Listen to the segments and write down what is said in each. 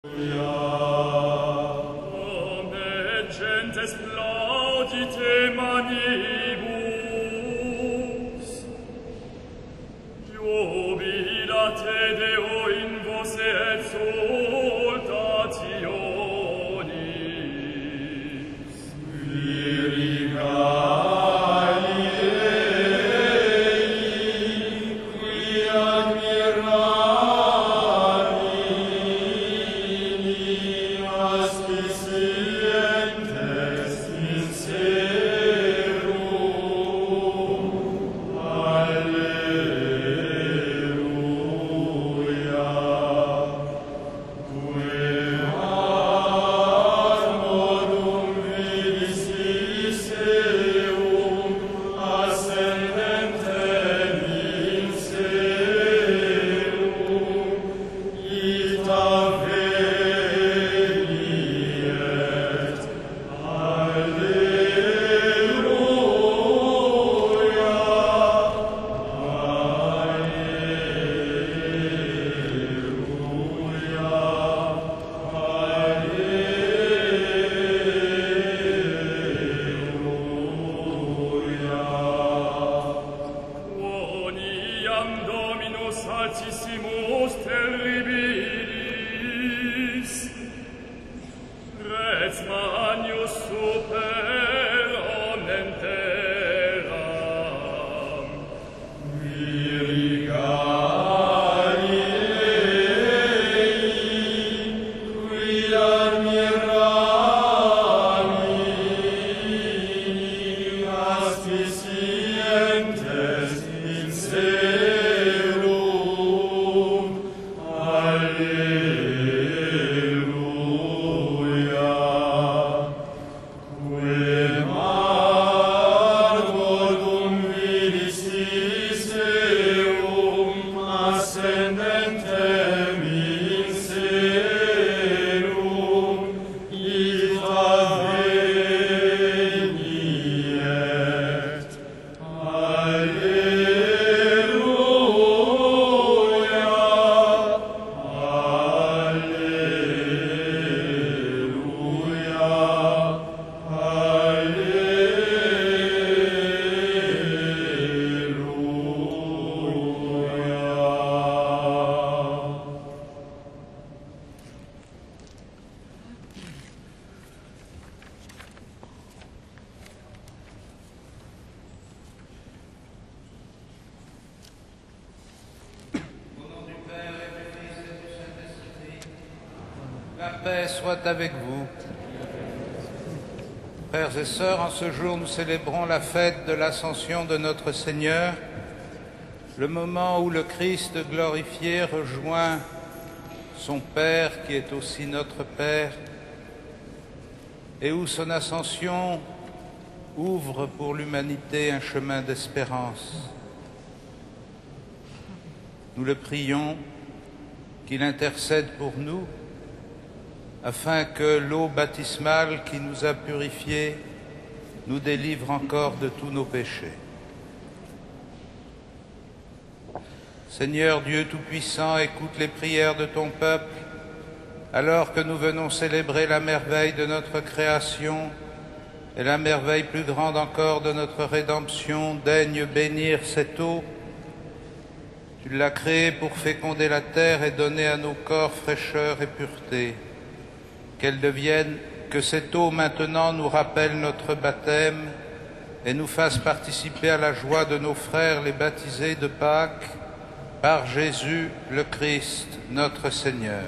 Soit avec vous. Frères et sœurs, en ce jour, nous célébrons la fête de l'Ascension de notre Seigneur, le moment où le Christ glorifié rejoint son Père, qui est aussi notre Père, et où son ascension ouvre pour l'humanité un chemin d'espérance. Nous le prions qu'il intercède pour nous, afin que l'eau baptismale qui nous a purifiés nous délivre encore de tous nos péchés. Seigneur Dieu Tout-Puissant, écoute les prières de ton peuple, alors que nous venons célébrer la merveille de notre création et la merveille plus grande encore de notre rédemption. Daigne bénir cette eau. Tu l'as créée pour féconder la terre et donner à nos corps fraîcheur et pureté. Qu'elle devienne, que cette eau maintenant nous rappelle notre baptême et nous fasse participer à la joie de nos frères les baptisés de Pâques, par Jésus le Christ, notre Seigneur.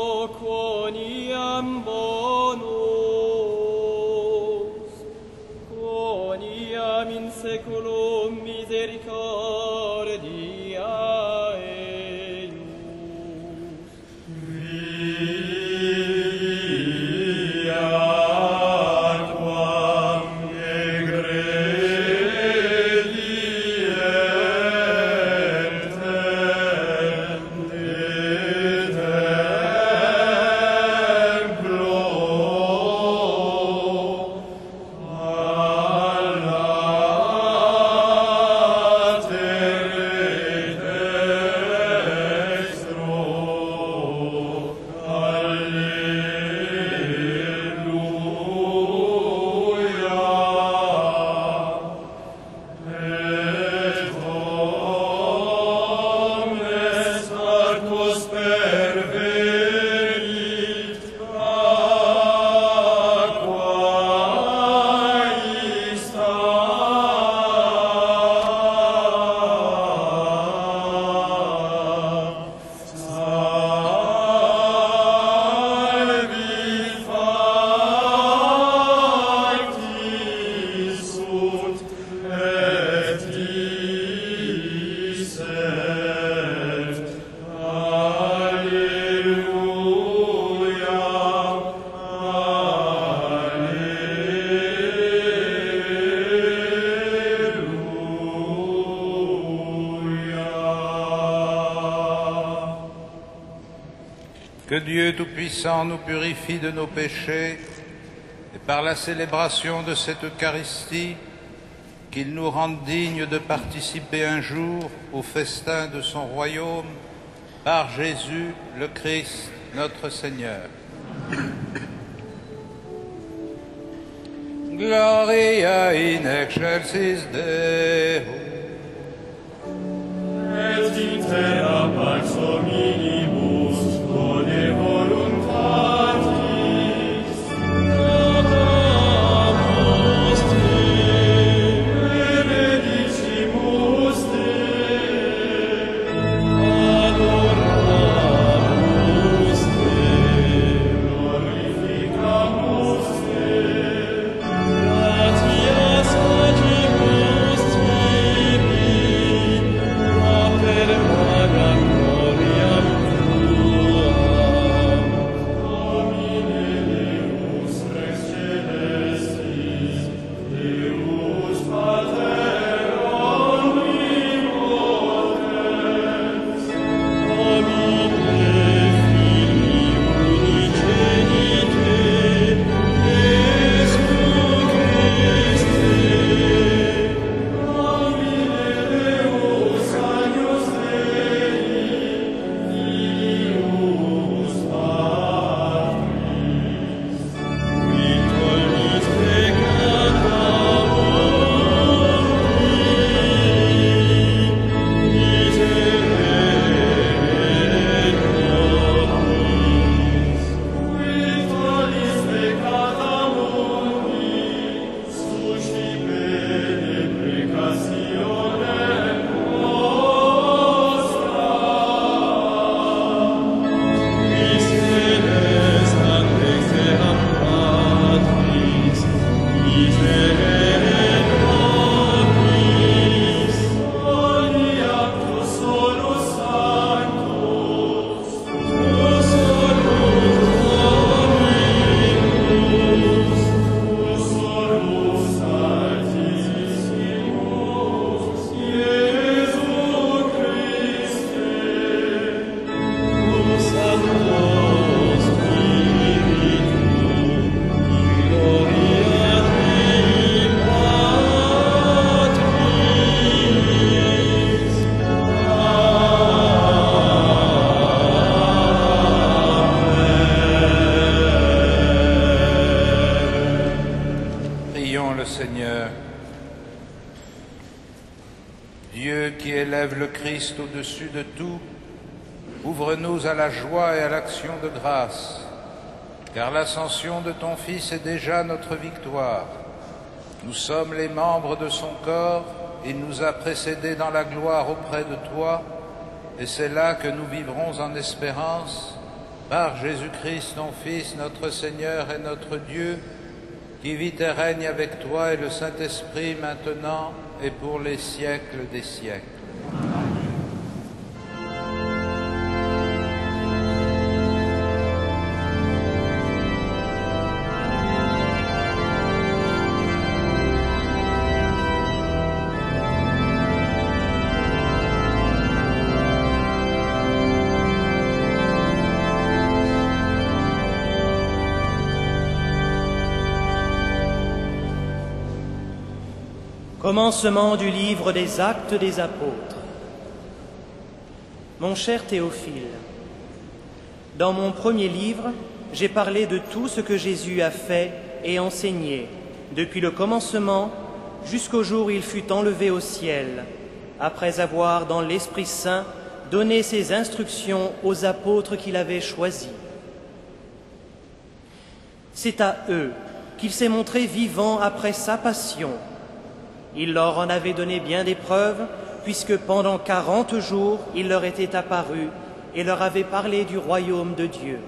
quoniam bonus, quoniam in saeculum misericordia eius. Fiat quam Que Dieu Tout-Puissant nous purifie de nos péchés et par la célébration de cette Eucharistie, qu'il nous rende dignes de participer un jour au festin de son royaume par Jésus le Christ, notre Seigneur. Gloria in excelsis Deo. Et intera pax hominibus bone voluntatis notamus te, benedicimus te, adoramus te, glorificamus te, gratias agimus tibi, per maga gloriam tuam. Domine Deus Rex Celestis, Deus Pater omnipotens, Domine Filii unigenite, Iesu Christe, Domine Deus Agnus Dei, Filius Patris, qui tollis peccata mundi, miserere nobis, qui tollis peccata mundi, suscipe deprecationem nostra. Miseres andexeam Patris, miserere nobis, boni actus solus sanctus, tu solus Dominus, tu solus Altissimus, Iesu Christe, cum Sancto Spiritu, in gloria Dei Patris. Prions le Seigneur. Dieu qui élève le Christ au-dessus de tout, ouvre-nous à la joie et à l'action de grâce, car l'ascension de ton Fils est déjà notre victoire. Nous sommes les membres de son corps, il nous a précédés dans la gloire auprès de toi, et c'est là que nous vivrons en espérance, Par Jésus-Christ, ton Fils, notre Seigneur et notre Dieu, qui vit et règne avec toi et le Saint-Esprit maintenant et pour les siècles des siècles. Commencement du livre des Actes des Apôtres. Mon cher Théophile, dans mon premier livre, j'ai parlé de tout ce que Jésus a fait et enseigné, depuis le commencement jusqu'au jour où il fut enlevé au ciel, après avoir, dans l'Esprit Saint, donné ses instructions aux apôtres qu'il avait choisis. C'est à eux qu'il s'est montré vivant après sa passion. Il leur en avait donné bien des preuves, puisque pendant 40 jours, il leur était apparu et leur avait parlé du royaume de Dieu.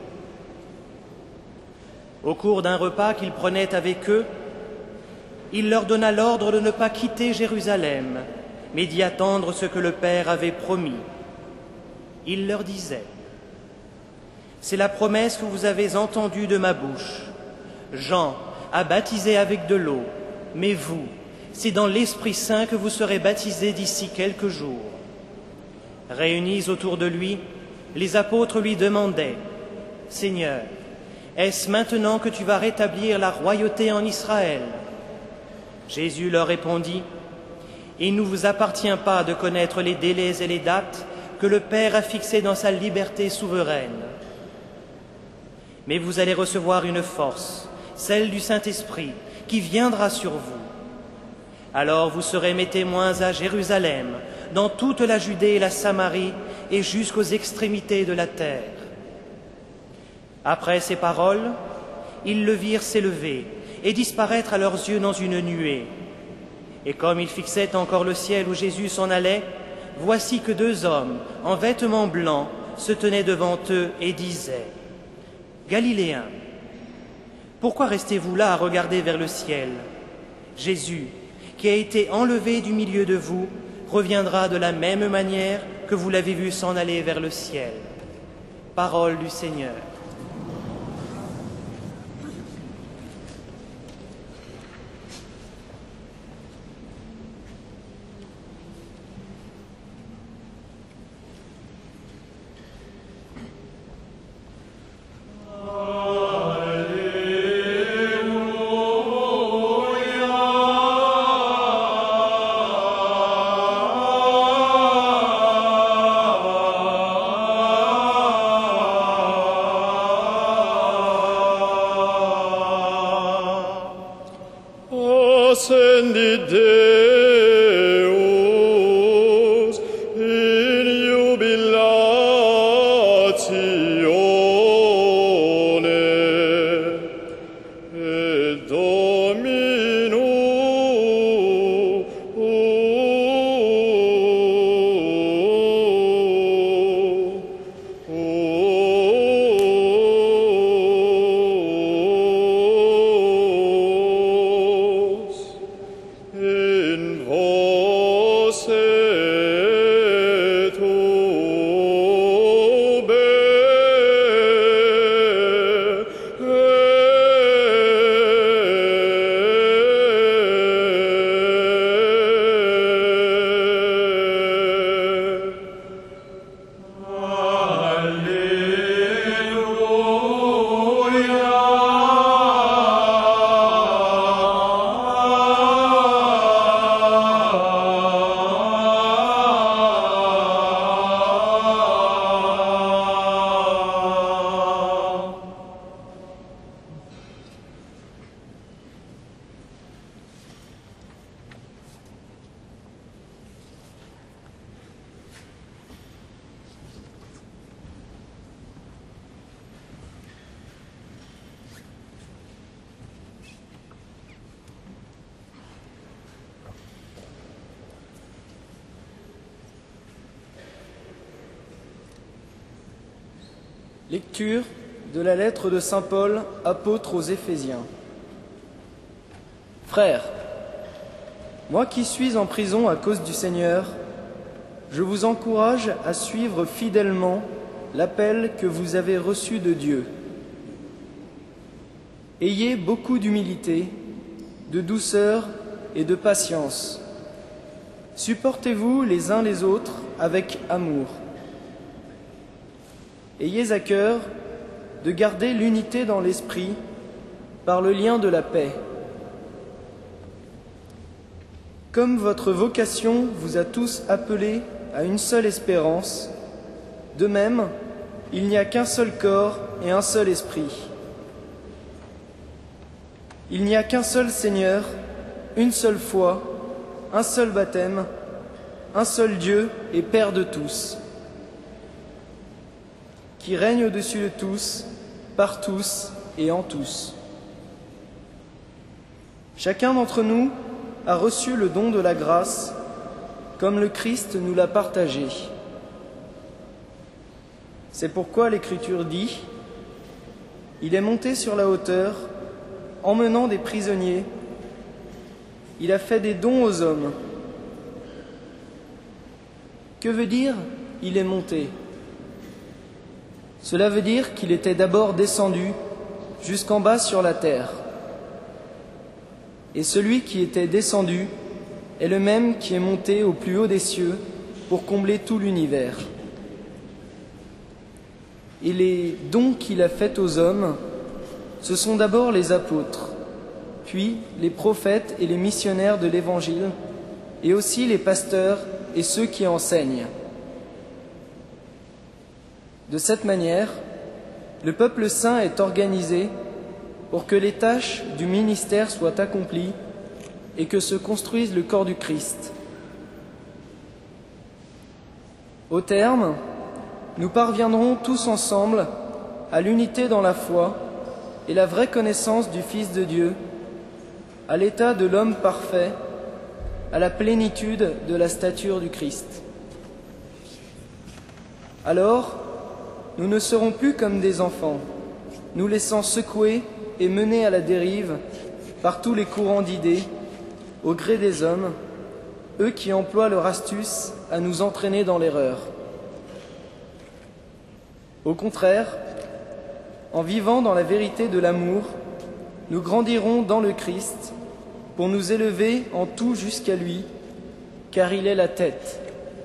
Au cours d'un repas qu'il prenait avec eux, il leur donna l'ordre de ne pas quitter Jérusalem, mais d'y attendre ce que le Père avait promis. Il leur disait : « C'est la promesse que vous avez entendue de ma bouche. Jean a baptisé avec de l'eau, mais vous, c'est dans l'Esprit Saint que vous serez baptisés d'ici quelques jours. » Réunis autour de lui, les apôtres lui demandaient : « Seigneur, est-ce maintenant que tu vas rétablir la royauté en Israël ?» Jésus leur répondit : « Il ne vous appartient pas de connaître les délais et les dates que le Père a fixés dans sa liberté souveraine. Mais vous allez recevoir une force, celle du Saint-Esprit, qui viendra sur vous. Alors vous serez mes témoins à Jérusalem, dans toute la Judée et la Samarie, et jusqu'aux extrémités de la terre. » Après ces paroles, ils le virent s'élever et disparaître à leurs yeux dans une nuée. Et comme ils fixaient encore le ciel où Jésus s'en allait, voici que 2 hommes, en vêtements blancs, se tenaient devant eux et disaient : « Galiléens, pourquoi restez-vous là à regarder vers le ciel ? Jésus, qui a été enlevé du milieu de vous, reviendra de la même manière que vous l'avez vu s'en aller vers le ciel. » Parole du Seigneur. Ascendi Deus in jubilatione et Domino et Lecture de la lettre de saint Paul, apôtre aux Éphésiens. Frères, moi qui suis en prison à cause du Seigneur, je vous encourage à suivre fidèlement l'appel que vous avez reçu de Dieu. Ayez beaucoup d'humilité, de douceur et de patience. Supportez-vous les uns les autres avec amour. Ayez à cœur de garder l'unité dans l'esprit par le lien de la paix. Comme votre vocation vous a tous appelés à une seule espérance, de même, il n'y a qu'un seul corps et un seul esprit. Il n'y a qu'un seul Seigneur, une seule foi, un seul baptême, un seul Dieu et Père de tous, qui règne au-dessus de tous, par tous et en tous. Chacun d'entre nous a reçu le don de la grâce, comme le Christ nous l'a partagé. C'est pourquoi l'Écriture dit « Il est monté sur la hauteur, emmenant des prisonniers, il a fait des dons aux hommes. » Que veut dire « il est monté » ? Cela veut dire qu'il était d'abord descendu jusqu'en bas sur la terre. Et celui qui était descendu est le même qui est monté au plus haut des cieux pour combler tout l'univers. Et les dons qu'il a faits aux hommes, ce sont d'abord les apôtres, puis les prophètes et les missionnaires de l'Évangile, et aussi les pasteurs et ceux qui enseignent. De cette manière, le peuple saint est organisé pour que les tâches du ministère soient accomplies et que se construise le corps du Christ. Au terme, nous parviendrons tous ensemble à l'unité dans la foi et la vraie connaissance du Fils de Dieu, à l'état de l'homme parfait, à la plénitude de la stature du Christ. Alors, nous ne serons plus comme des enfants, nous laissant secouer et mener à la dérive par tous les courants d'idées, au gré des hommes, eux qui emploient leur astuce à nous entraîner dans l'erreur. Au contraire, en vivant dans la vérité de l'amour, nous grandirons dans le Christ pour nous élever en tout jusqu'à lui, car il est la tête.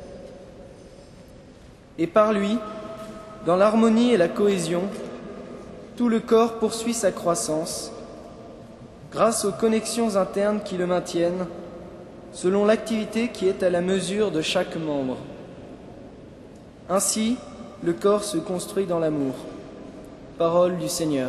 Et par lui, dans l'harmonie et la cohésion, tout le corps poursuit sa croissance, grâce aux connexions internes qui le maintiennent, selon l'activité qui est à la mesure de chaque membre. Ainsi, le corps se construit dans l'amour. Parole du Seigneur.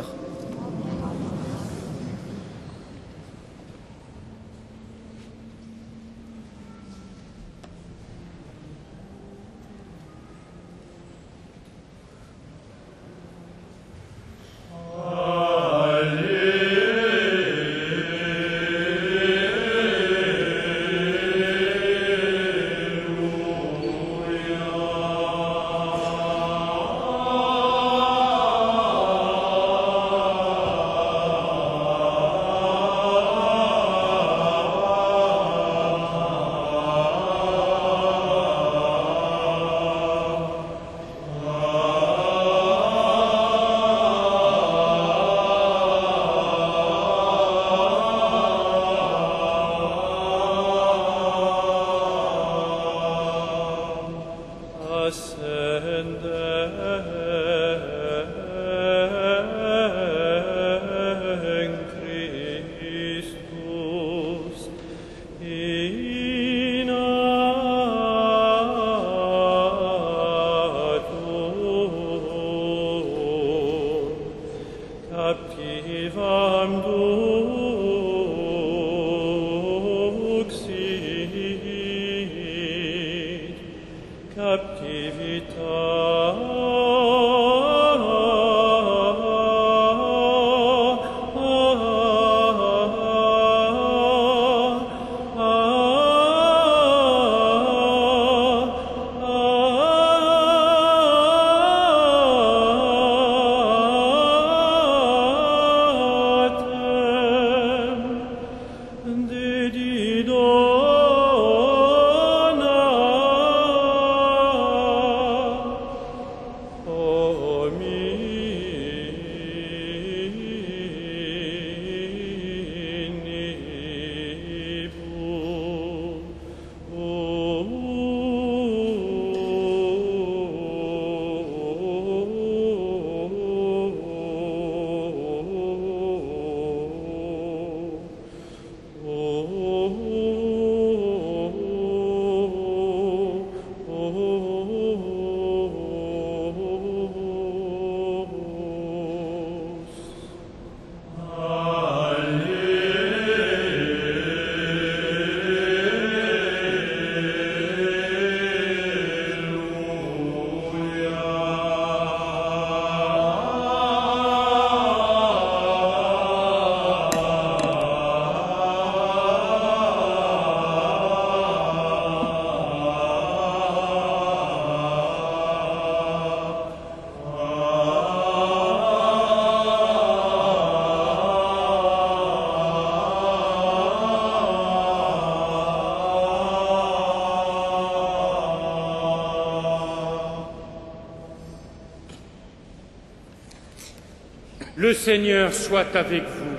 Le Seigneur soit avec vous.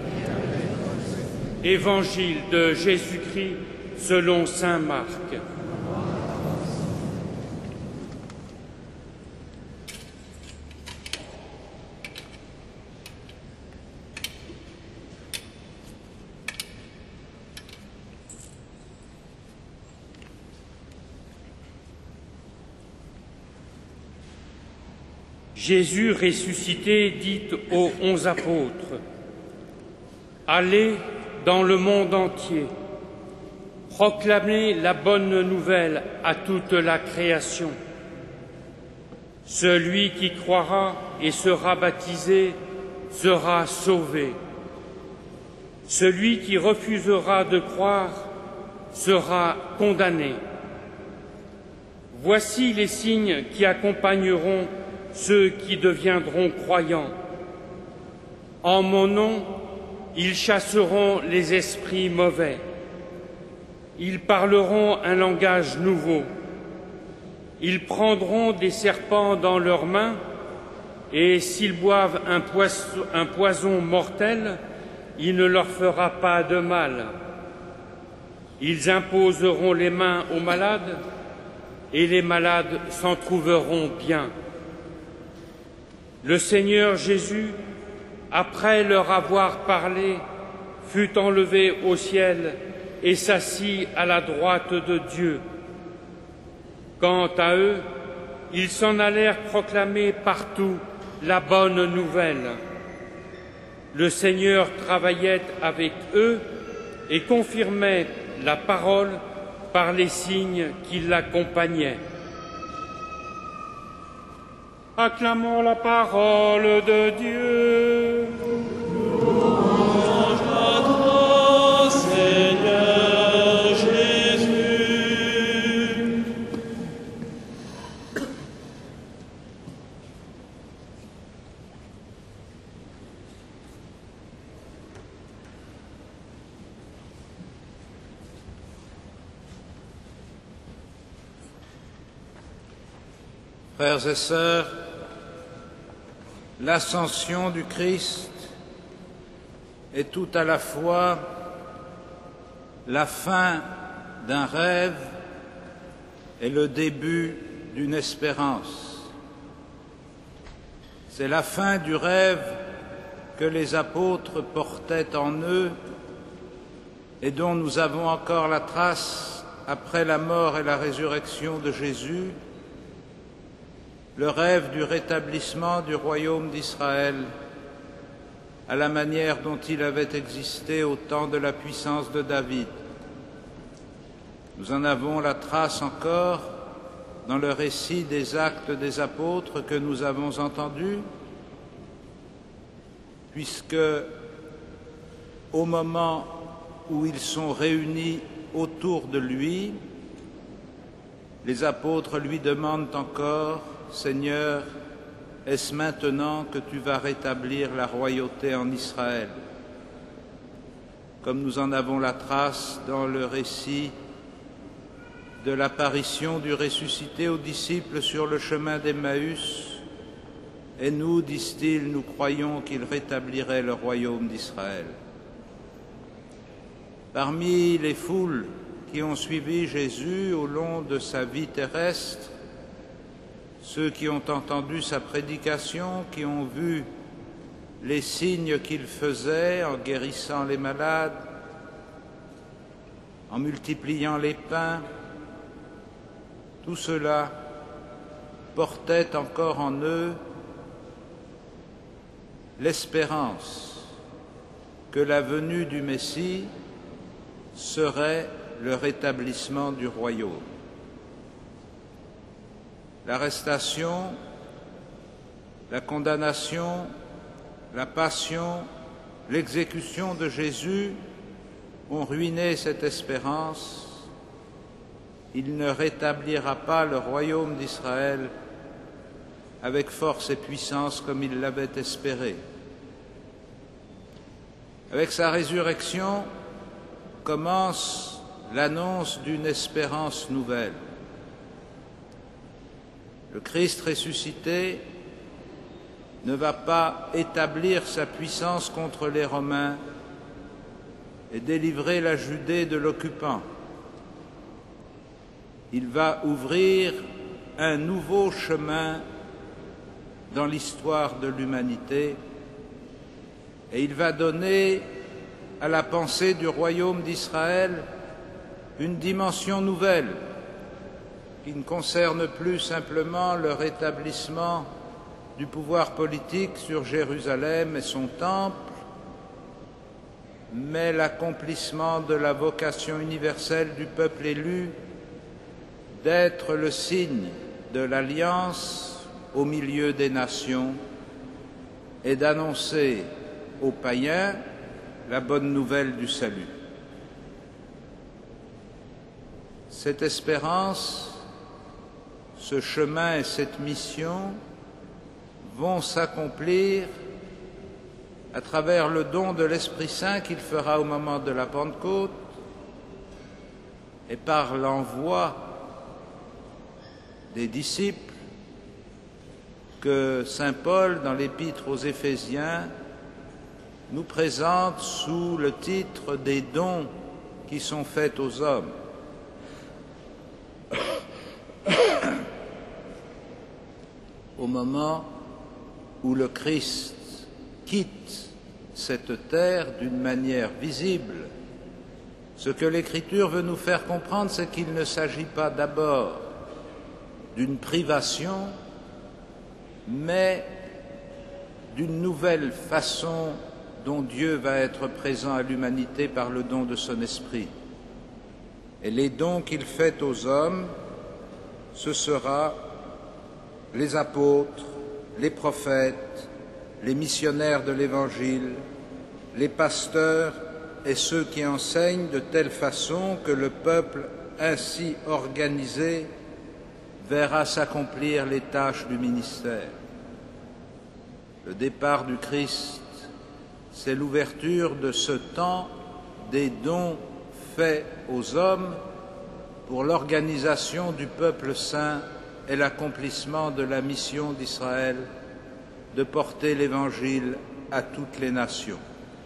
Évangile de Jésus-Christ selon saint Marc. Jésus ressuscité dit aux 11 apôtres : « Allez dans le monde entier, proclamez la bonne nouvelle à toute la création. Celui qui croira et sera baptisé sera sauvé. Celui qui refusera de croire sera condamné. Voici les signes qui accompagneront ceux qui deviendront croyants. En mon nom, ils chasseront les esprits mauvais. Ils parleront un langage nouveau. Ils prendront des serpents dans leurs mains, et s'ils boivent un poison mortel, il ne leur fera pas de mal. Ils imposeront les mains aux malades, et les malades s'en trouveront bien. Le Seigneur Jésus, après leur avoir parlé, fut enlevé au ciel et s'assit à la droite de Dieu. Quant à eux, ils s'en allèrent proclamer partout la bonne nouvelle. Le Seigneur travaillait avec eux et confirmait la parole par les signes qui l'accompagnaient. Acclamons la parole de Dieu. Louange à toi, Seigneur Jésus. Frères et sœurs, l'ascension du Christ est tout à la fois la fin d'un rêve et le début d'une espérance. C'est la fin du rêve que les apôtres portaient en eux et dont nous avons encore la trace après la mort et la résurrection de Jésus, le rêve du rétablissement du royaume d'Israël à la manière dont il avait existé au temps de la puissance de David. Nous en avons la trace encore dans le récit des Actes des Apôtres que nous avons entendu, puisque au moment où ils sont réunis autour de lui, les apôtres lui demandent encore: Seigneur, est-ce maintenant que tu vas rétablir la royauté en Israël? Comme nous en avons la trace dans le récit de l'apparition du ressuscité aux disciples sur le chemin d'Emmaüs. Et nous, disent-ils, nous croyons qu'il rétablirait le royaume d'Israël. Parmi les foules qui ont suivi Jésus au long de sa vie terrestre, ceux qui ont entendu sa prédication, qui ont vu les signes qu'il faisait en guérissant les malades, en multipliant les pains, tout cela portait encore en eux l'espérance que la venue du Messie serait le rétablissement du royaume. L'arrestation, la condamnation, la passion, l'exécution de Jésus ont ruiné cette espérance. Il ne rétablira pas le royaume d'Israël avec force et puissance comme il l'avait espéré. Avec sa résurrection commence l'annonce d'une espérance nouvelle. Le Christ ressuscité ne va pas établir sa puissance contre les Romains et délivrer la Judée de l'occupant. Il va ouvrir un nouveau chemin dans l'histoire de l'humanité et il va donner à la pensée du royaume d'Israël une dimension nouvelle qui ne concerne plus simplement le rétablissement du pouvoir politique sur Jérusalem et son temple, mais l'accomplissement de la vocation universelle du peuple élu d'être le signe de l'alliance au milieu des nations et d'annoncer aux païens la bonne nouvelle du salut. Cette espérance, ce chemin et cette mission vont s'accomplir à travers le don de l'Esprit Saint qu'il fera au moment de la Pentecôte et par l'envoi des disciples que saint Paul, dans l'Épître aux Éphésiens, nous présente sous le titre des dons qui sont faits aux hommes. Au moment où le Christ quitte cette terre d'une manière visible, ce que l'Écriture veut nous faire comprendre, c'est qu'il ne s'agit pas d'abord d'une privation, mais d'une nouvelle façon dont Dieu va être présent à l'humanité par le don de son Esprit. Et les dons qu'il fait aux hommes, ce sera les apôtres, les prophètes, les missionnaires de l'Évangile, les pasteurs et ceux qui enseignent de telle façon que le peuple ainsi organisé verra s'accomplir les tâches du ministère. Le départ du Christ, c'est l'ouverture de ce temps des dons faits aux hommes pour l'organisation du peuple saint et l'accomplissement de la mission d'Israël de porter l'Évangile à toutes les nations.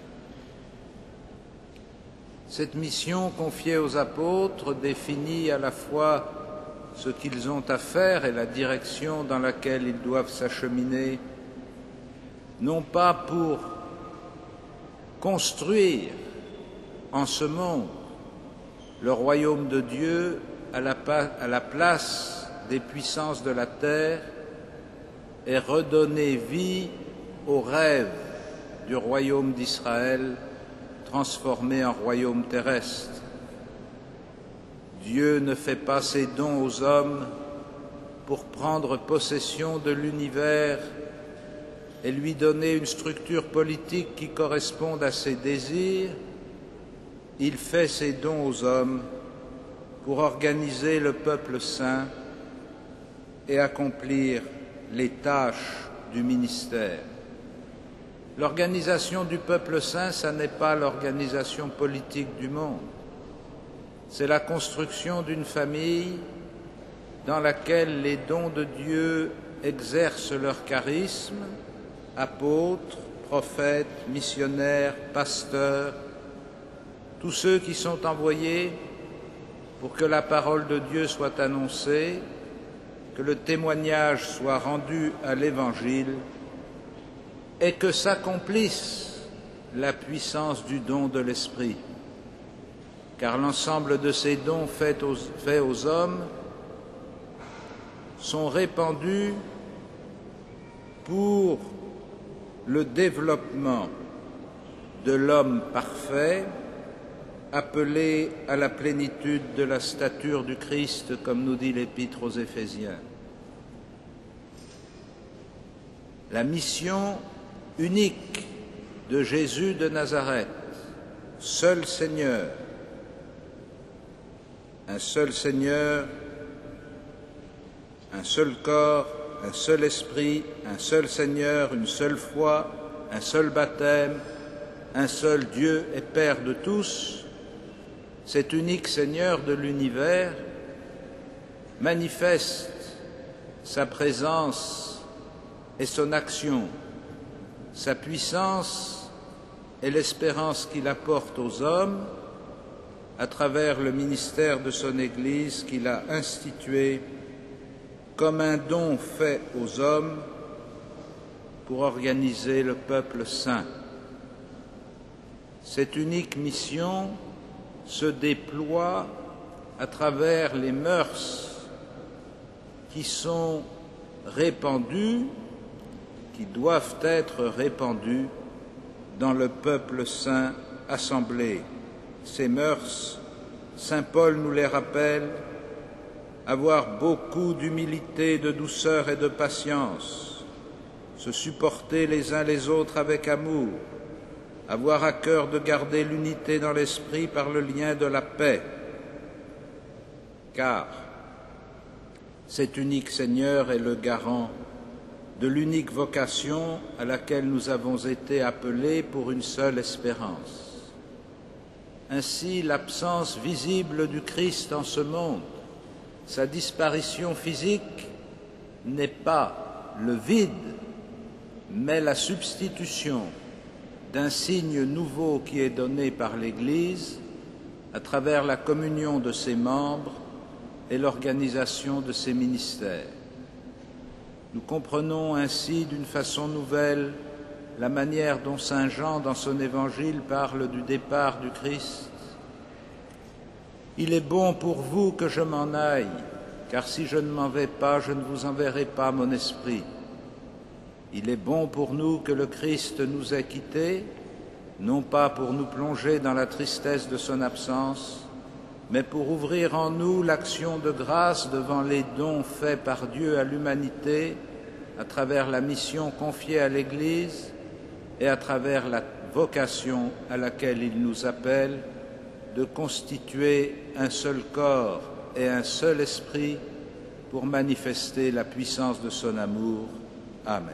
Cette mission confiée aux apôtres définit à la fois ce qu'ils ont à faire et la direction dans laquelle ils doivent s'acheminer, non pas pour construire en ce monde le royaume de Dieu à la place des puissances de la terre et redonner vie au rêve du royaume d'Israël transformé en royaume terrestre. Dieu ne fait pas ses dons aux hommes pour prendre possession de l'univers et lui donner une structure politique qui corresponde à ses désirs. Il fait ses dons aux hommes pour organiser le peuple saint et accomplir les tâches du ministère. L'organisation du peuple saint, ça n'est pas l'organisation politique du monde. C'est la construction d'une famille dans laquelle les dons de Dieu exercent leur charisme, apôtres, prophètes, missionnaires, pasteurs, tous ceux qui sont envoyés pour que la parole de Dieu soit annoncée, que le témoignage soit rendu à l'Évangile et que s'accomplisse la puissance du don de l'Esprit. Car l'ensemble de ces dons faits aux hommes sont répandus pour le développement de l'homme parfait, appelé à la plénitude de la stature du Christ, comme nous dit l'Épître aux Éphésiens. La mission unique de Jésus de Nazareth, seul Seigneur, un seul Seigneur, un seul corps, un seul esprit, un seul Seigneur, une seule foi, un seul baptême, un seul Dieu et Père de tous, cet unique Seigneur de l'univers manifeste sa présence et son action Sa puissance est l'espérance qu'il apporte aux hommes à travers le ministère de son Église qu'il a institué comme un don fait aux hommes pour organiser le peuple saint. Cette unique mission se déploie à travers les mœurs qui sont répandues, qui doivent être répandues dans le peuple saint assemblé. Ces mœurs, saint Paul nous les rappelle: avoir beaucoup d'humilité, de douceur et de patience, se supporter les uns les autres avec amour, avoir à cœur de garder l'unité dans l'esprit par le lien de la paix. Car cet unique Seigneur est le garant de l'unique vocation à laquelle nous avons été appelés pour une seule espérance. Ainsi, l'absence visible du Christ en ce monde, sa disparition physique, n'est pas le vide, mais la substitution d'un signe nouveau qui est donné par l'Église à travers la communion de ses membres et l'organisation de ses ministères. Nous comprenons ainsi d'une façon nouvelle la manière dont saint Jean, dans son évangile, parle du départ du Christ. Il est bon pour vous que je m'en aille, car si je ne m'en vais pas, je ne vous enverrai pas mon esprit. Il est bon pour nous que le Christ nous ait quittés, non pas pour nous plonger dans la tristesse de son absence, mais pour ouvrir en nous l'action de grâce devant les dons faits par Dieu à l'humanité à travers la mission confiée à l'Église et à travers la vocation à laquelle il nous appelle de constituer un seul corps et un seul esprit pour manifester la puissance de son amour. Amen.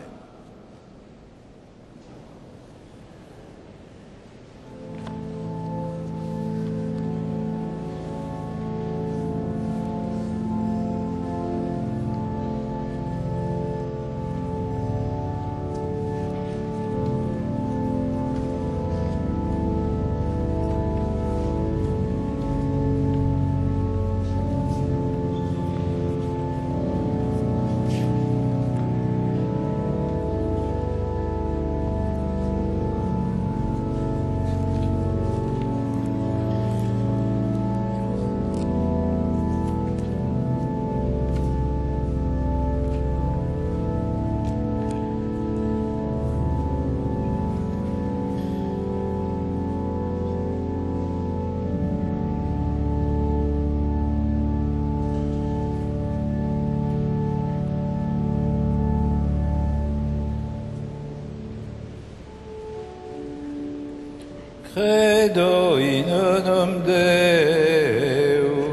Credo in unum Deum.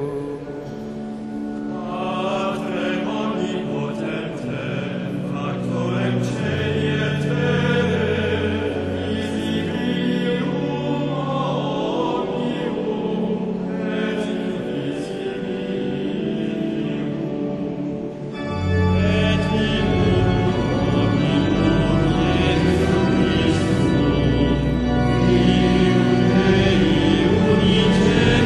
Patrem omnipotentem, factorem caeli et terrae, visibilium omnium et invisibilium, et in omnium Iesus Christus, Deum Dei unite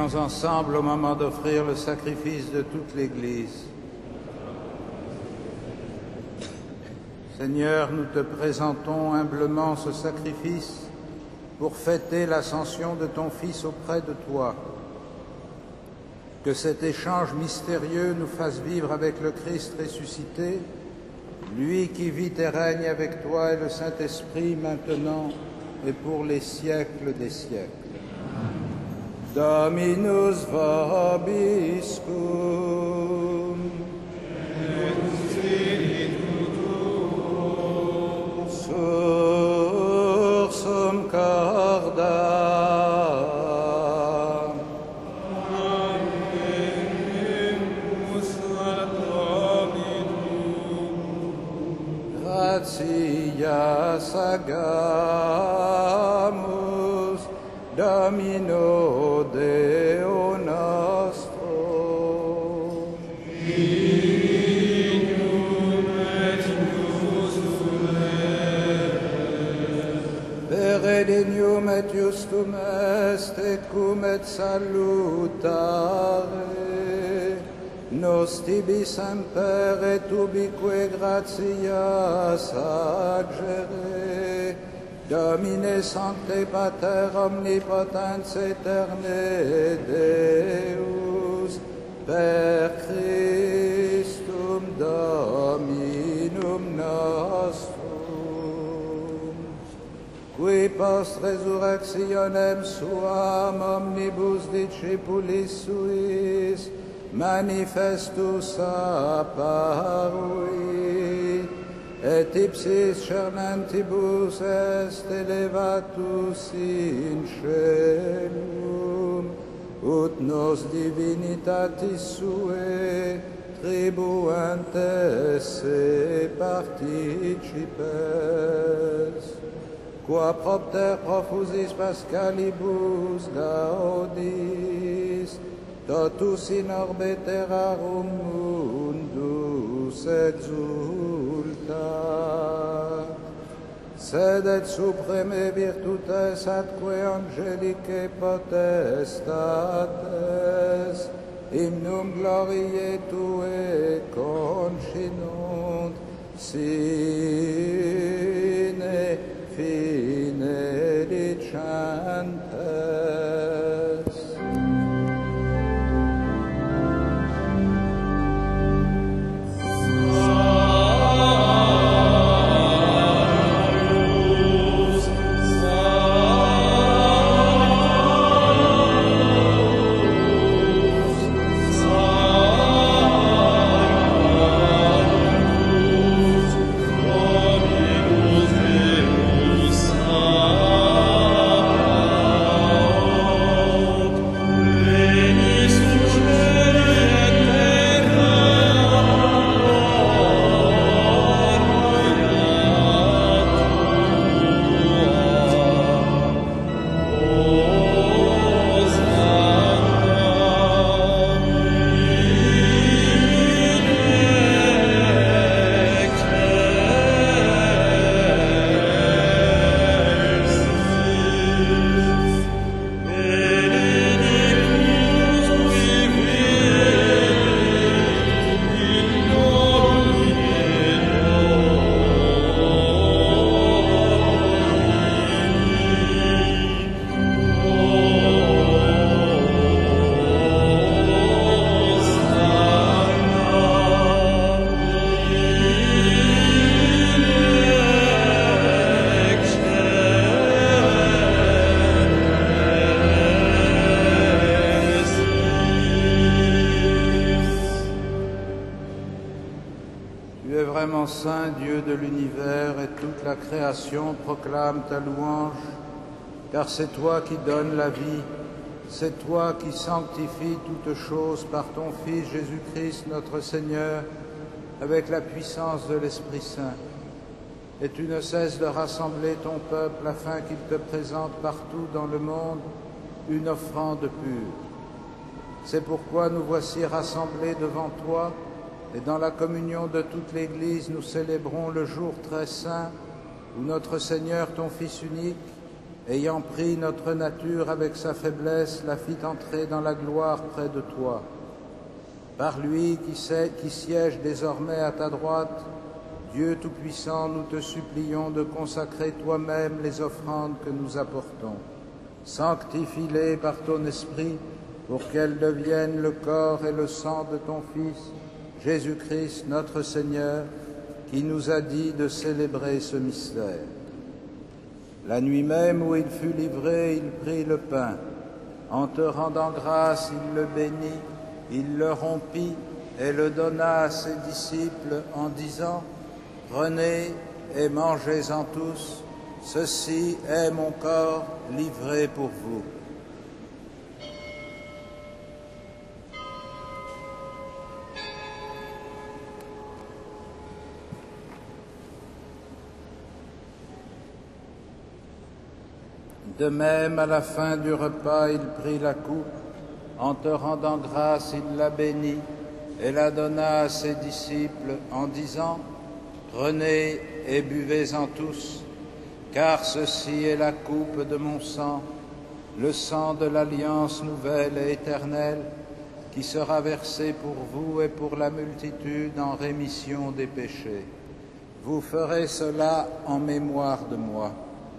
Prions ensemble au moment d'offrir le sacrifice de toute l'Église. Seigneur, nous te présentons humblement ce sacrifice pour fêter l'ascension de ton Fils auprès de toi. Que cet échange mystérieux nous fasse vivre avec le Christ ressuscité, lui qui vit et règne avec toi et le Saint-Esprit maintenant et pour les siècles des siècles. Dominus vobiscum. Sursum cordam. Gratias agamus Domino Deo nostro. Peregrinum et justum est, cum et salutare, nos tibi semper et ubique gratias agere, Domine Sancte Pater Omnipotens Aeterne Deus, per Christum Dominum nostrum, qui post resurrectionem suam omnibus discipulis suis manifestus apparui, et ipsis cernantibus est elevatus in caelum, ut nos divinitatis suae tribuantes e participes, qua propter profusis Pascalibus gaudis, totus in orbe terrarum mundus exultat, sed et supreme virtutes atque angelicae potestates, hymnum gloriae Tue concinunt, sine fine dicentes. Saint, Dieu de l'univers, et toute la création proclame ta louange, car c'est toi qui donnes la vie, c'est toi qui sanctifies toutes choses par ton Fils Jésus-Christ notre Seigneur, avec la puissance de l'Esprit Saint. Et tu ne cesses de rassembler ton peuple afin qu'il te présente partout dans le monde une offrande pure. C'est pourquoi nous voici rassemblés devant toi, et dans la communion de toute l'Église, nous célébrons le jour très saint où notre Seigneur, ton Fils unique, ayant pris notre nature avec sa faiblesse, la fit entrer dans la gloire près de toi. Par lui qui siège désormais à ta droite, Dieu Tout-Puissant, nous te supplions de consacrer toi-même les offrandes que nous apportons. Sanctifie-les par ton Esprit, pour qu'elles deviennent le corps et le sang de ton Fils, Jésus-Christ notre Seigneur, qui nous a dit de célébrer ce mystère. La nuit même où il fut livré, il prit le pain. En te rendant grâce, il le bénit, il le rompit et le donna à ses disciples en disant : « Prenez et mangez-en tous, ceci est mon corps livré pour vous. » De même, à la fin du repas, il prit la coupe. En te rendant grâce, il la bénit et la donna à ses disciples en disant : « Prenez et buvez-en tous, car ceci est la coupe de mon sang, le sang de l'alliance nouvelle et éternelle, qui sera versé pour vous et pour la multitude en rémission des péchés. Vous ferez cela en mémoire de moi. »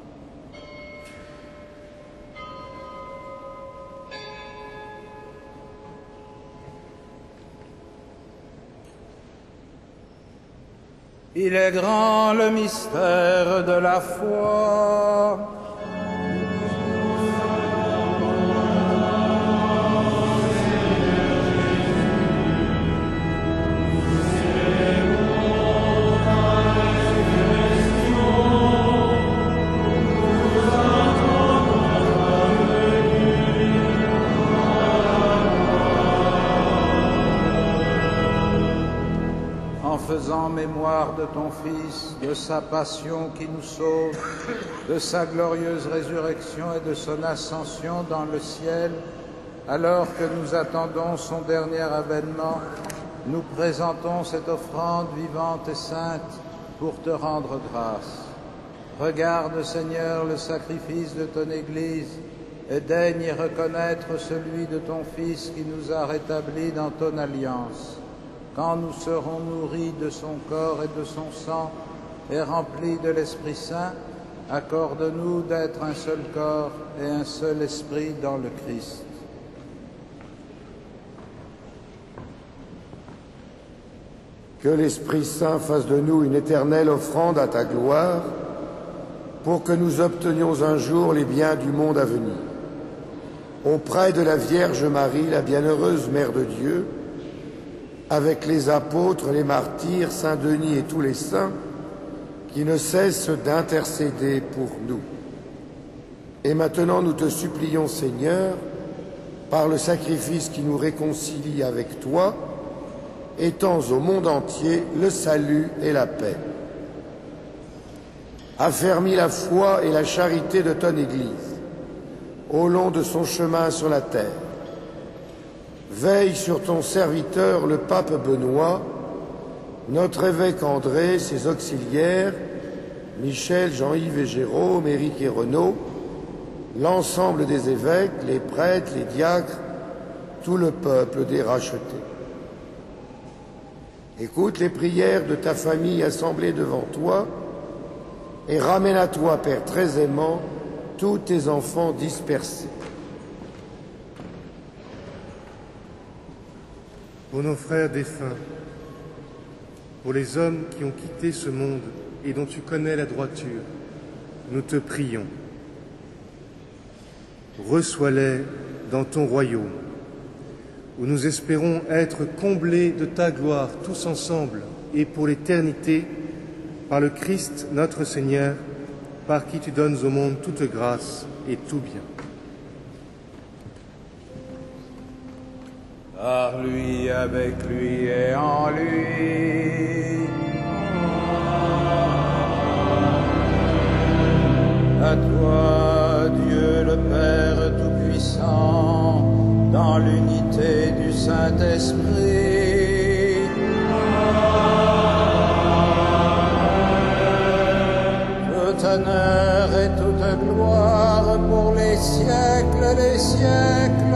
Il est grand le mystère de la foi. Faisant mémoire de ton Fils, de sa passion qui nous sauve, de sa glorieuse résurrection et de son ascension dans le ciel, alors que nous attendons son dernier avènement, nous présentons cette offrande vivante et sainte pour te rendre grâce. Regarde, Seigneur, le sacrifice de ton Église et daigne y reconnaître celui de ton Fils qui nous a rétablis dans ton alliance. Quand nous serons nourris de son corps et de son sang et remplis de l'Esprit Saint, accorde-nous d'être un seul corps et un seul esprit dans le Christ. Que l'Esprit Saint fasse de nous une éternelle offrande à ta gloire, pour que nous obtenions un jour les biens du monde à venir. Auprès de la Vierge Marie, la bienheureuse Mère de Dieu, avec les apôtres, les martyrs, Saint Denis et tous les saints, qui ne cessent d'intercéder pour nous. Et maintenant, nous te supplions, Seigneur, par le sacrifice qui nous réconcilie avec toi, étends au monde entier le salut et la paix. Affermis la foi et la charité de ton Église, au long de son chemin sur la terre. Veille sur ton serviteur, le pape Benoît, notre évêque André, ses auxiliaires, Michel, Jean-Yves et Jérôme, Éric et Renaud, l'ensemble des évêques, les prêtres, les diacres, tout le peuple des rachetés. Écoute les prières de ta famille assemblée devant toi et ramène à toi, Père très aimant, tous tes enfants dispersés. Pour nos frères défunts, pour les hommes qui ont quitté ce monde et dont tu connais la droiture, nous te prions. Reçois-les dans ton royaume, où nous espérons être comblés de ta gloire tous ensemble et pour l'éternité, par le Christ notre Seigneur, par qui tu donnes au monde toute grâce et tout bien. Par lui, avec lui et en lui. À toi, Dieu le Père Tout-Puissant, dans l'unité du Saint-Esprit. Toute honneur et toute gloire pour les siècles des siècles.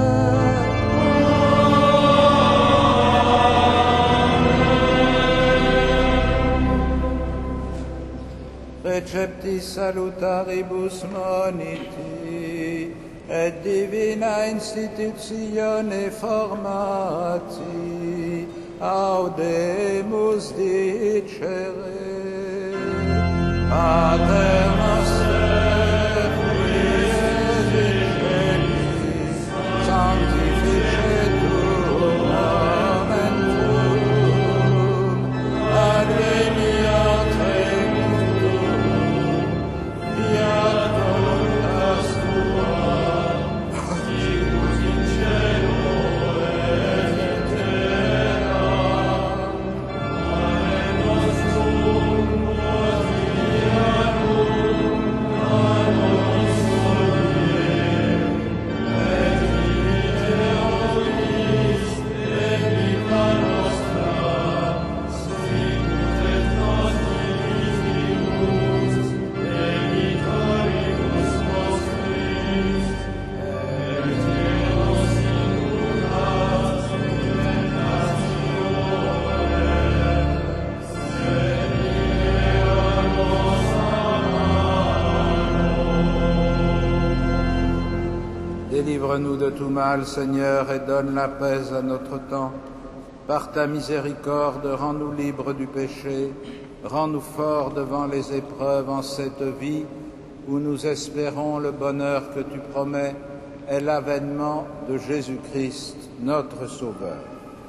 Recepti salutaribus moniti, et divina institutione formati, audemus dicere. Pater noster, qui es in celis, sanctificetur nomen tuum, adveniat regnum tuum, fiat voluntas tua, sicut in cielo et in terra. Pane nostrum quotidianum da nobis hodie, et dimitte nobis debita nostra, sicut et nos dimittimus debitoribus nostris, et ne nos inducas in tentationem, sed libera nos a malo. Délivre-nous de tout mal, Seigneur, et donne la paix à notre temps. Par ta miséricorde, rends-nous libres du péché, rends-nous forts devant les épreuves en cette vie où nous espérons le bonheur que tu promets et l'avènement de Jésus-Christ, notre Sauveur.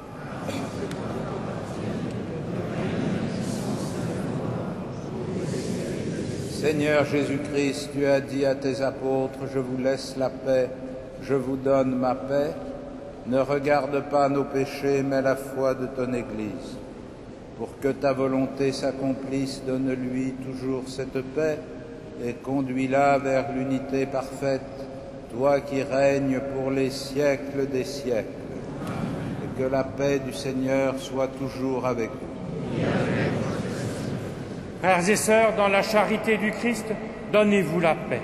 Seigneur Jésus-Christ, tu as dit à tes apôtres, je vous laisse la paix, je vous donne ma paix. Ne regarde pas nos péchés, mais la foi de ton Église. Pour que ta volonté s'accomplisse, donne-lui toujours cette paix et conduis-la vers l'unité parfaite, toi qui règnes pour les siècles des siècles. Et que la paix du Seigneur soit toujours avec vous. Frères et sœurs, dans la charité du Christ, donnez-vous la paix.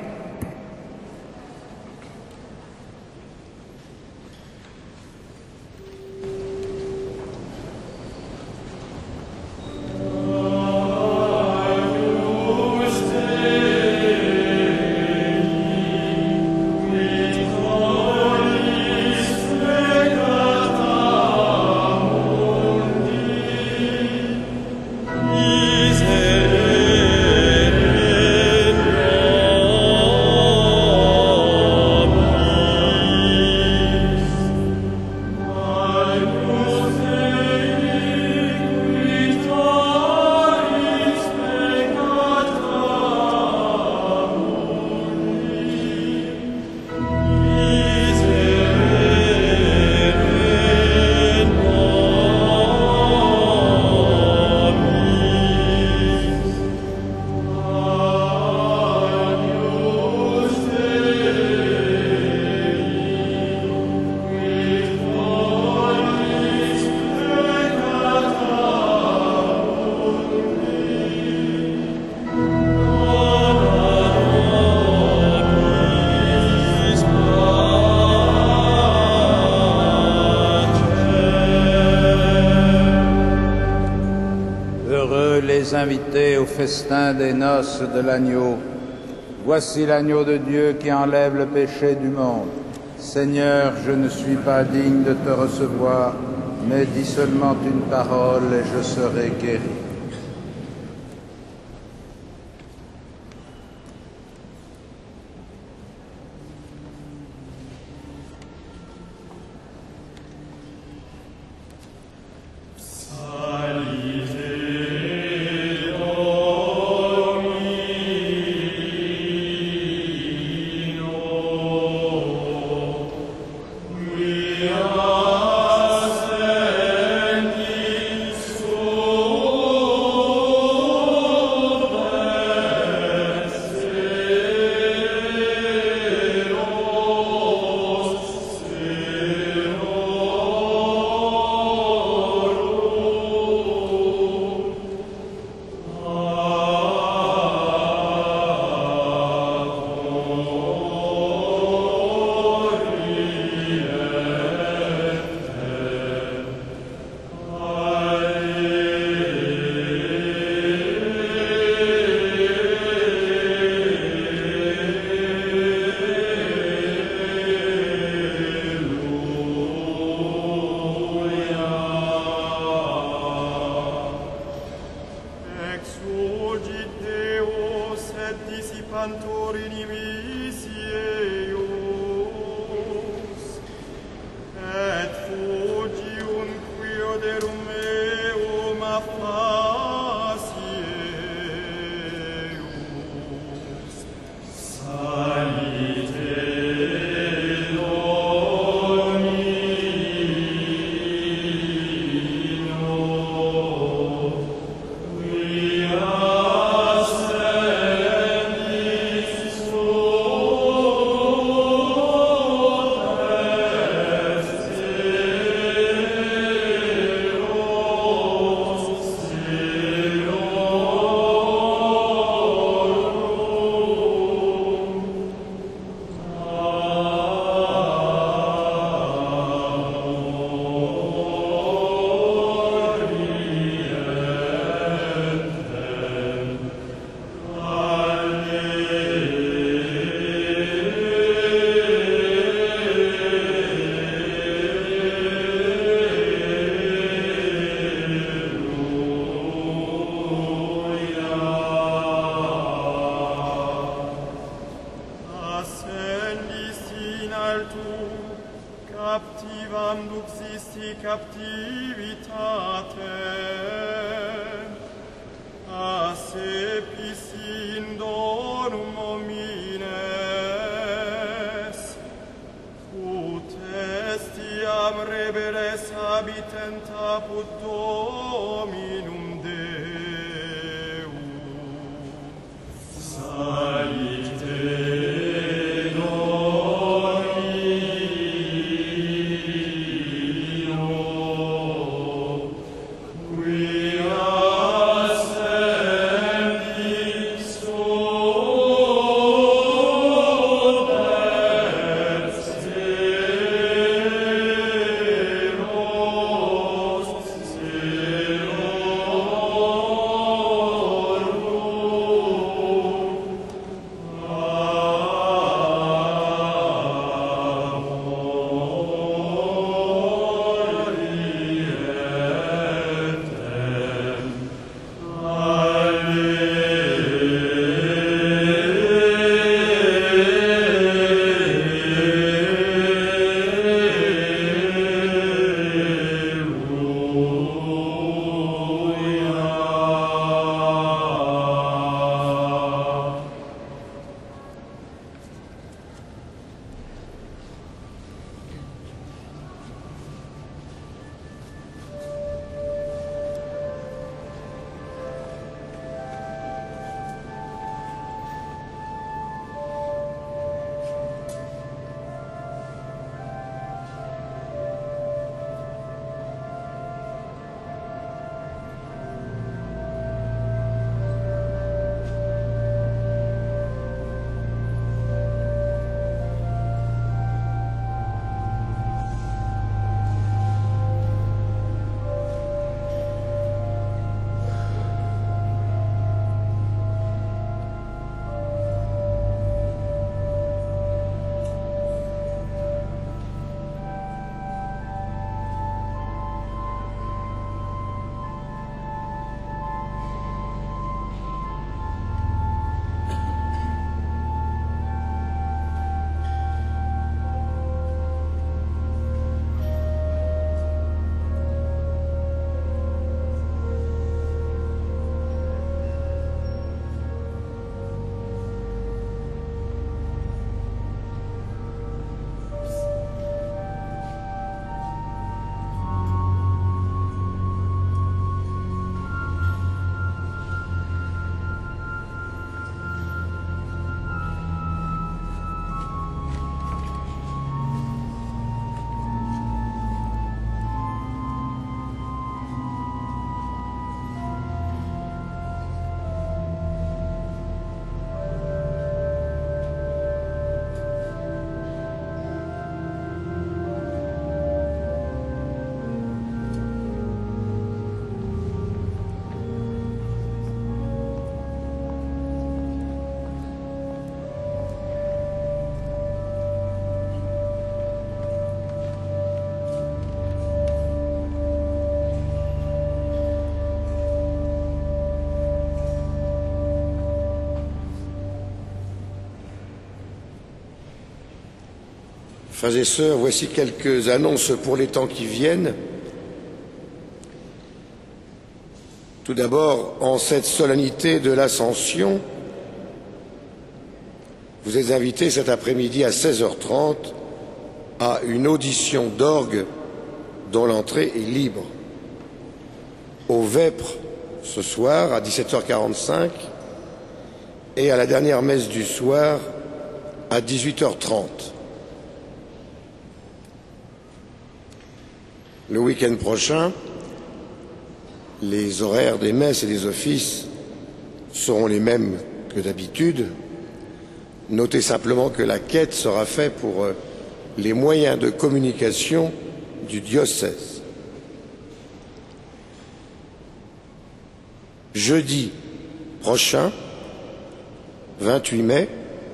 Invités au festin des noces de l'agneau. Voici l'agneau de Dieu qui enlève le péché du monde. Seigneur, je ne suis pas digne de te recevoir, mais dis seulement une parole et je serai guéri. Soul cantor inimici eius, et fugium quio derum meum affacieus. Salite captivam duxisti captivitatem, asepis in donum homines, ut estiam rebeles habitent apud Dominum Deum. Salite Lord. Frères et sœurs, voici quelques annonces pour les temps qui viennent. Tout d'abord, en cette solennité de l'Ascension, vous êtes invités cet après-midi à 16h30 à une audition d'orgue dont l'entrée est libre. Au Vêpres, ce soir, à 17h45, et à la dernière messe du soir, à 18h30. Le week-end prochain, les horaires des messes et des offices seront les mêmes que d'habitude. Notez simplement que la quête sera faite pour les moyens de communication du diocèse. Jeudi prochain, 28 mai,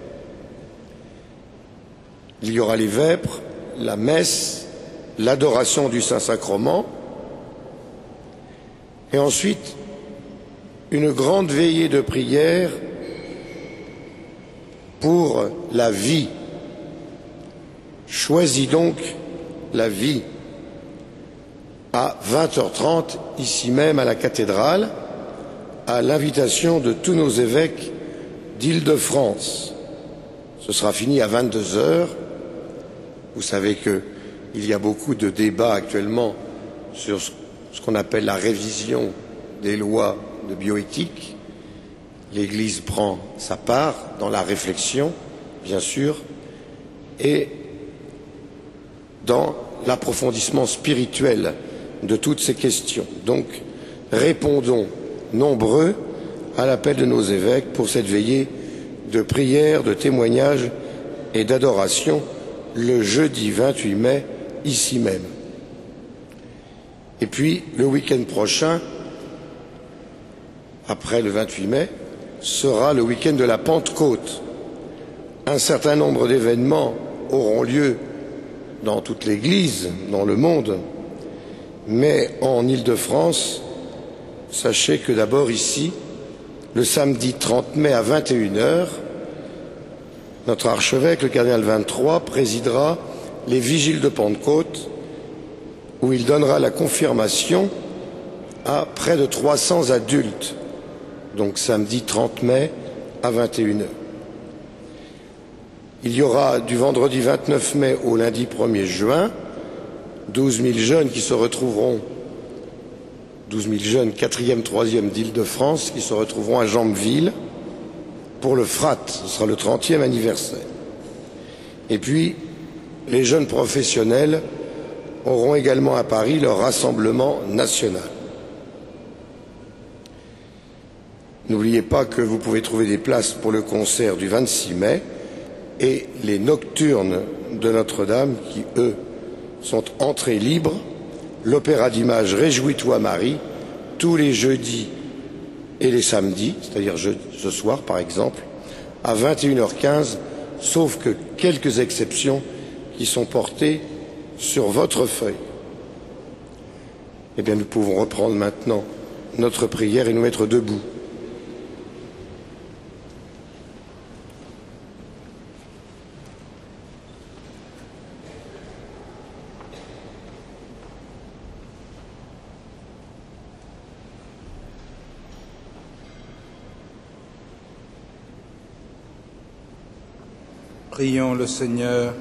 il y aura les vêpres, la messe, l'adoration du Saint-Sacrement, et ensuite une grande veillée de prière pour la vie. Choisis donc la vie à 20h30, ici même à la cathédrale, à l'invitation de tous nos évêques d'Île-de-France. Ce sera fini à 22h. Vous savez qu'il y a beaucoup de débats actuellement sur ce qu'on appelle la révision des lois de bioéthique. L'Église prend sa part dans la réflexion, bien sûr, et dans l'approfondissement spirituel de toutes ces questions. Donc, répondons nombreux à l'appel de nos évêques pour cette veillée de prière, de témoignage et d'adoration le jeudi 28 mai, ici même. Et puis, le week-end prochain, après le 28 mai, sera le week-end de la Pentecôte. Un certain nombre d'événements auront lieu dans toute l'Église, dans le monde, mais en Île-de-France, sachez que d'abord ici, le samedi 30 mai à 21h, notre archevêque, le cardinal 23, présidera les vigiles de Pentecôte, où il donnera la confirmation à près de 300 adultes, donc samedi 30 mai à 21h. Il y aura du vendredi 29 mai au lundi 1er juin 12 000 jeunes qui se retrouveront, 12 000 jeunes 4e, 3e d'Île-de-France qui se retrouveront à Jambeville pour le FRAT, ce sera le 30e anniversaire. Et puis, les jeunes professionnels auront également à Paris leur rassemblement national. N'oubliez pas que vous pouvez trouver des places pour le concert du 26 mai et les nocturnes de Notre-Dame qui, eux, sont entrées libres, l'opéra d'images Réjouis-toi Marie, tous les jeudis et les samedis, c'est-à-dire ce soir par exemple, à 21h15, sauf que quelques exceptions qui sont portées sur votre feuille. Eh bien, nous pouvons reprendre maintenant notre prière et nous mettre debout. Prions le Seigneur.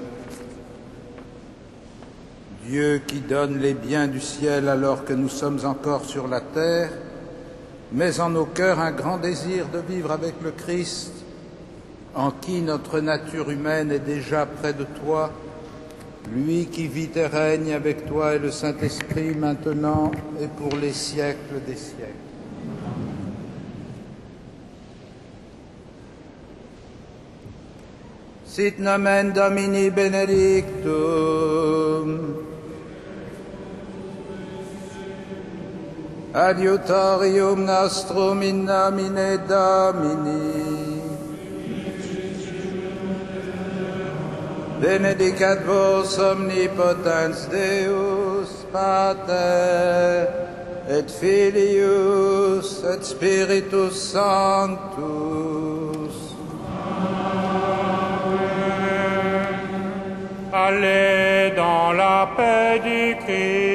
Dieu qui donne les biens du ciel alors que nous sommes encore sur la terre, mets en nos cœurs un grand désir de vivre avec le Christ, en qui notre nature humaine est déjà près de toi, lui qui vit et règne avec toi et le Saint-Esprit maintenant et pour les siècles des siècles. Sit nomen Domini benedictum. Adiutorium nostrum in nomine Domini. Benedicat vos omnipotens Deus, Pater, et Filius, et Spiritus Sanctus. Allez dans la paix du Christ.